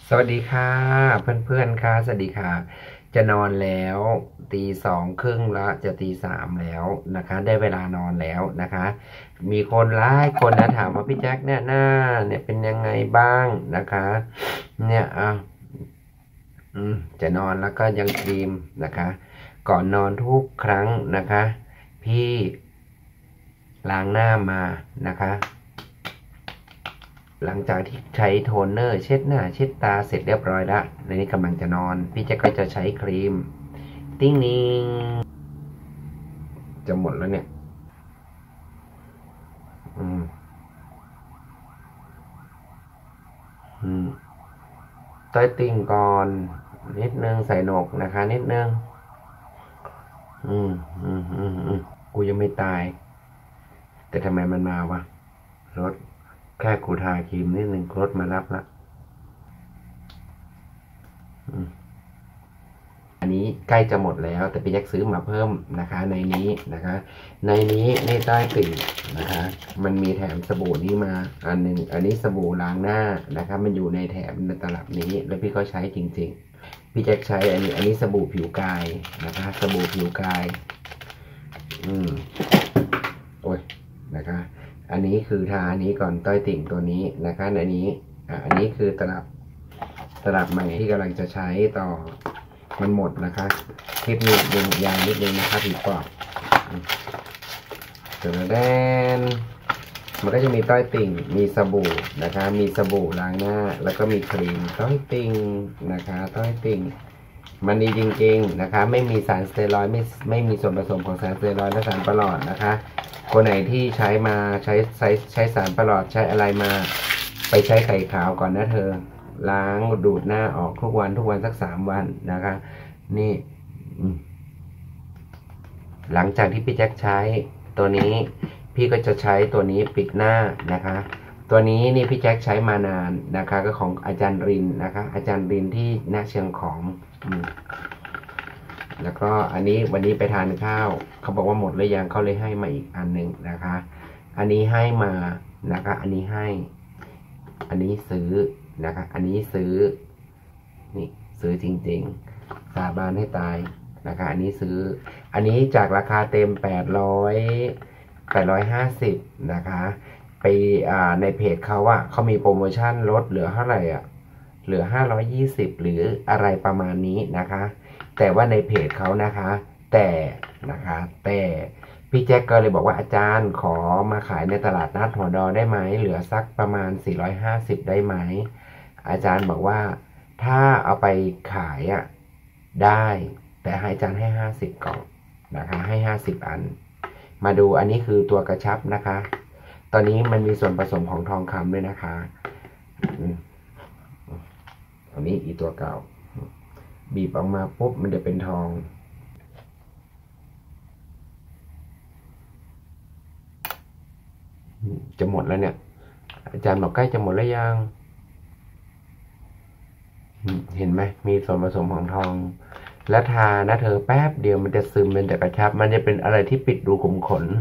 สวัสดีค่ะเพื่อนๆค่ะสวัสดีค่ะจะนอนแล้วตี 2 ครึ่งแล้วจะตี 3แล้วนะคะได้เวลานอนแล้วนะคะมีคนหลายคนนะถามว่าพี่แจ็คเนี่ยหน้าเนี่ยเป็นยังไงบ้างนะคะเนี่ยจะนอนแล้วก็ยังครีมนะคะก่อนนอนทุกครั้งนะคะพี่ล้างหน้ามานะคะหลังจากที่ใช้โทนเนอร์เช็ดหน้าเช็ดตาเสร็จเรียบร้อยแล้วในนี้กำลังจะนอนพี่แจ็คก็จะใช้ครีมติ้งนิงจะหมดแล้วเนี่ยอืมอืมต้อยติ่งก่อนนิดนึงใส่หนกนะคะนิดนึงอืมกูยังไม่ตายแต่ทำไมมันมาวะรถแค่กูทาครีมนิดนึงรถมารับละอืม อันนี้ใกล้จะหมดแล้วแต่พี่แจ็คซื้อมาเพิ่มนะคะในนี้นะคะในนี้ในใต้ติ่งนะคะมันมีแถมสบู่นี้มาอันหนึ่งอันนี้สบู่ล้างหน้านะคะมันอยู่ในแถมในตลับนี้แล้วพี่ก็ใช้จริงๆพี่แจ็คใช้อันนี้สบู่ผิวกายนะคะสบู่ผิวกายอืมโอ้ยนะคะอันนี้คือทาอันนี้ก่อนต้อยติ่งตัวนี้นะคะอันนี้อันนี้คือตลับใหม่ที่กำลังจะใช้ต่อมันหมดนะคะคลิปนี้ยังยาวนิดนึงนะคะผีปอบเสร็จแล้วแดนมันก็จะมีต้อยติ่งมีสบู่นะคะมีสบู่ล้างหน้าแล้วก็มีครีมต้อยติ่งนะคะต้อยติ่งมันดีจริงๆนะคะไม่มีสารสเตียรอยด์ไม่มีส่วนผสมของสารสเตียรอยด์และสารประหลอดนะคะคนไหนที่ใช้มาใช้สารประหลอดใช้อะไรมาไปใช้ไข่ขาวก่อนนะเธอล้างดูดหน้าออกทุกวันสัก3 วันนะคะนี่หลังจากที่พี่แจ็คใช้ตัวนี้พี่ก็จะใช้ตัวนี้ปิดหน้านะคะตัวนี้นี่พี่แจ็คใช้มานานนะคะก็ของอาจารย์รินนะคะอาจารย์รินที่หน้าเชียงของแล้วก็อันนี้วันนี้ไปทานข้าวเขาบอกว่าหมดหรือยังเขาเลยให้มาอีกอันหนึ่งนะคะอันนี้ให้มานะคะอันนี้ให้อันนี้ซื้อนะคะอันนี้ซื้อนี่ซื้อจริงๆสาบานให้ตายนะคะอันนี้ซื้ออันนี้จากราคาเต็ม850นะคะไปในเพจเขาอะเขามีโปรโมชั่นลดเหลือเท่าไหร่อะเหลือ520หรืออะไรประมาณนี้นะคะแต่ว่าในเพจเขานะคะแต่พี่แจ็คก็เลยบอกว่าอาจารย์ขอมาขายในตลาดนัดหัวดอได้ไหมเหลือสักประมาณ450ได้ไหมอาจารย์บอกว่าถ้าเอาไปขายอะได้แต่ให้อาจารย์ให้50กล่องนะคะให้50อันมาดูอันนี้คือตัวกระชับนะคะตอนนี้มันมีส่วนผสมของทองคำด้วยนะคะอันนี้อีตัวเก่าบีบออกมาปุ๊บมันจะเป็นทองจะหมดแล้วเนี่ยอาจารย์บอกใกล้จะหมดแล้วยังเห็นไหมมีส่วนผสมของทองและทานะเธอแป๊บเดียวมันจะซึมเป็นแต่กระชับมันจะเป็นอะไรที่ปิดรูขุมขน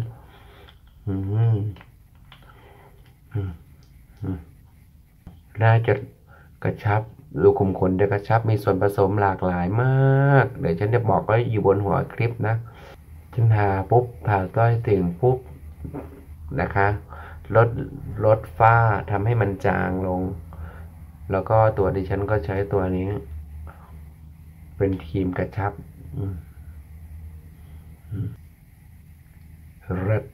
น่าจะกระชับรูขุมขนจะกระชับมีส่วนผสมหลากหลายมากเดี๋ยวฉันจะบอกไว้อยู่บนหัวคลิปนะฉันทาปุ๊บทาต้อยติ่งปุ๊บนะคะลดลดฝ้าทำให้มันจางลงแล้วก็ตัวดิฉันก็ใช้ตัวนี้เป็นครีมกระชับเลิศ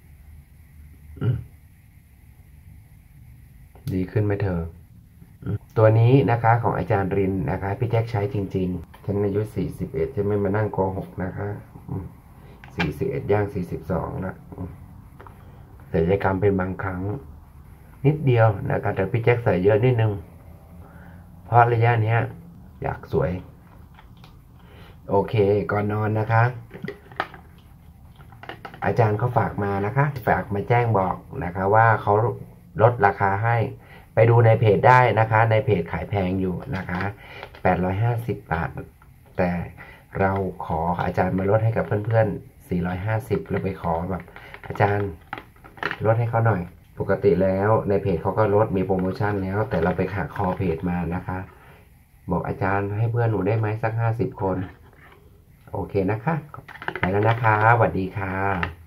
ดีขึ้นไหมเธอตัวนี้นะคะของอาจารย์รินนะคะพี่แจ็คใช้จริงๆฉันอายุ41จะไม่มานั่งโกหกนะคะ41ย่าง42นะศัลยกรรมเป็นบางครั้งนิดเดียวนะคะแต่พี่แจ็คใส่เยอะนิดนึงเพราะระยะนี้อยากสวยโอเคก่อนนอนนะคะอาจารย์เขาฝากมานะคะฝากมาแจ้งบอกนะคะว่าเขาลดราคาให้ไปดูในเพจได้นะคะในเพจขายแพงอยู่นะคะ850 บาทแต่เราขออาจารย์มาลดให้กับเพื่อนๆ450แล้วไปขอแบบอาจารย์ลดให้เขาหน่อยปกติแล้วในเพจเขาก็ลดมีโปรโมชั่นแล้วแต่เราไปหักคอเพจมานะคะบอกอาจารย์ให้เพื่อนหนูได้ไหมสัก50 คนโอเคนะคะไปแล้วนะคะสวัสดีค่ะ